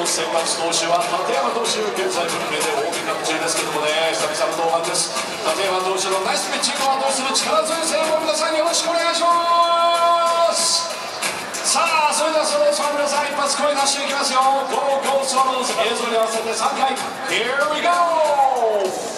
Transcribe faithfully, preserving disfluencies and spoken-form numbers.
先発投手は立山投手、現在文明で大きな中ですけどもね、久々の登板です。立山投手のナイスピッチングを後押しする力強い声援を皆さんよろしくお願いします。さあ、それではスワローズの皆さん、一発声出していきますよ。ゴーゴースワローズ、映像に合わせてさんかい Here we go!